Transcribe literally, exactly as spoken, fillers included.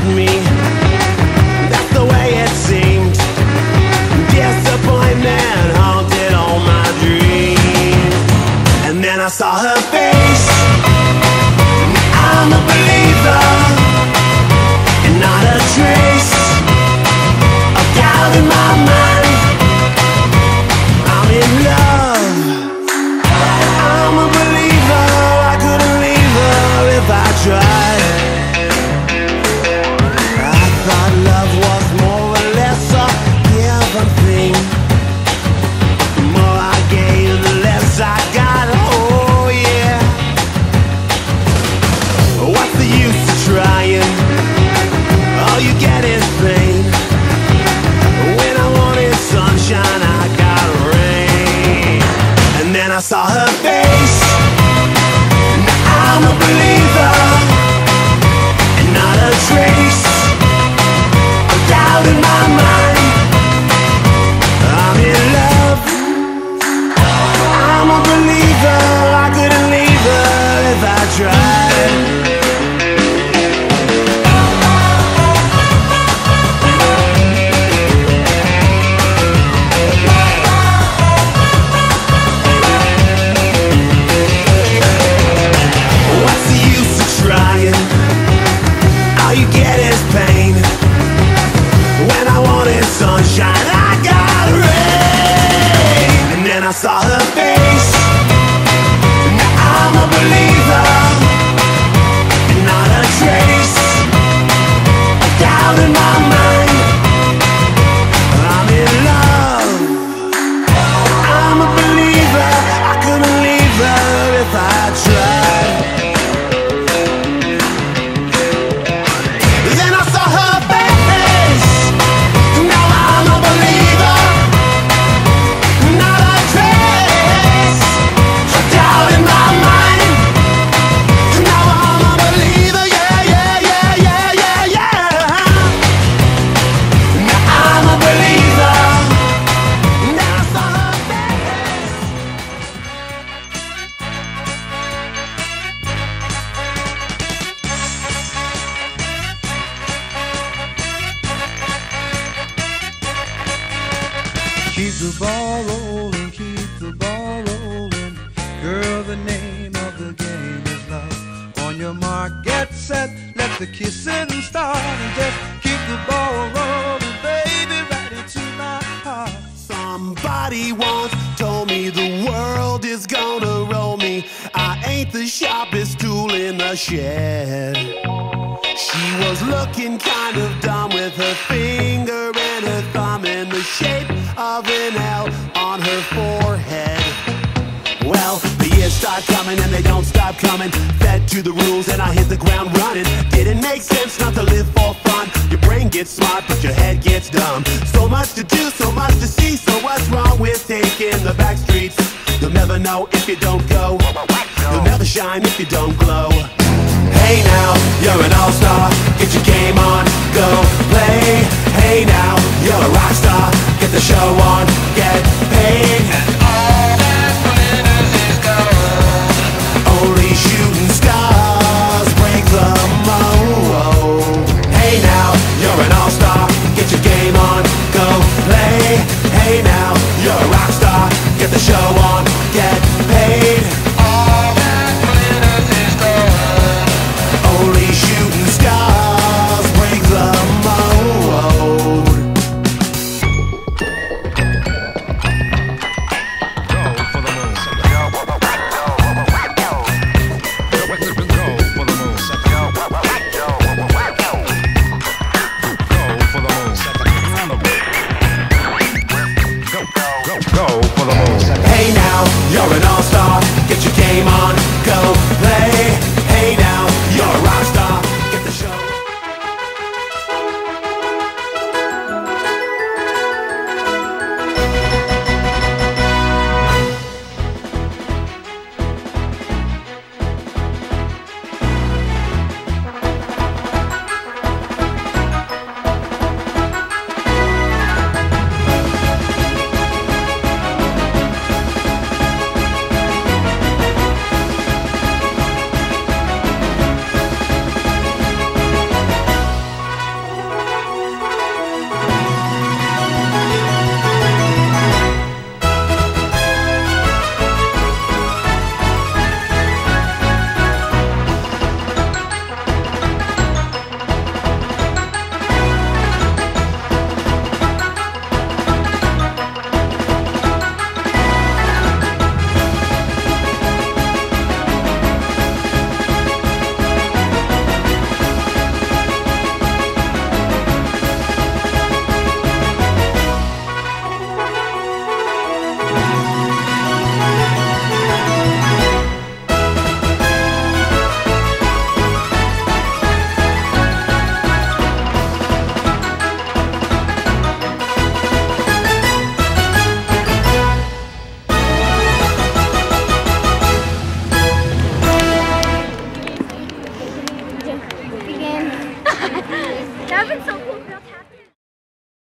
loved me. That's the way it seemed. Disappointment haunted all my dreams. And then I saw her face. I'm a believer, and not a trace of doubt in my mind. I'm in love. I'm a believer. I couldn't leave her if I tried. I thought love was more or less a given thing. The more I gave, the less I got. Oh yeah. What's the use of trying? All you get is pain. When I wanted sunshine, I got rain. And then I saw her face. Now I'm a believer, and not a trace of doubt in my mind. I'm in love. I'm a believer. I couldn't leave her if I tried. Sunshine, I got rain. And then I saw her face. Now I'm a believer, and not a trace of doubt in my mind. I'm in love. I'm a believer. I couldn't leave her if I tried. Then I saw her face. Now I'm a believer, not a trace of doubt in my mind. Now I'm a believer, yeah, yeah, yeah, yeah, yeah, yeah. Now I'm a believer. Now I saw her face. Keep the ball rolling, keep the ball rolling. Girl, the name of the game is love. On your mark, get set, let the kissing start. And just keep the ball rolling, baby, right into my heart. Somebody once told me the world is gonna roll me. I ain't the sharpest tool in the shed. She was looking kind of dumb with her finger and her thumb in the shape of an L on her forehead. Well, the years start coming and they don't stop coming. Fed to the rules and I hit the ground running. Didn't make sense not to live for fun. Your brain gets smart but your head gets dumb. So much to do, so much to see. So what's wrong with taking the back streets? You'll never know if you don't go. You'll never shine if you don't glow. Hey now, you're an all-star. Get your game on, go play. Hey now, you're a rock star. Get the show on, get paid. And all that glitters is gold. Only shooting stars break the mold. Hey now, you're an all-star. Get your game on, go play. Hey now, you're a rock star. Get the show